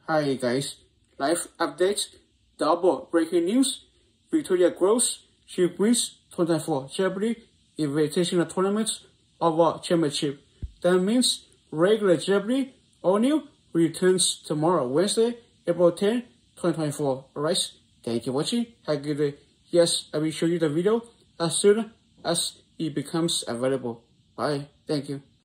Hi guys, live update, double breaking news. Victoria Gross, she wins 2024 Jeopardy Invitational Tournament Overall Championship. That means regular Jeopardy all new returns tomorrow, Wednesday, April 10, 2024. Alright, thank you for watching. Have a good day. Yes, I will show you the video as soon as it becomes available. Bye. Thank you.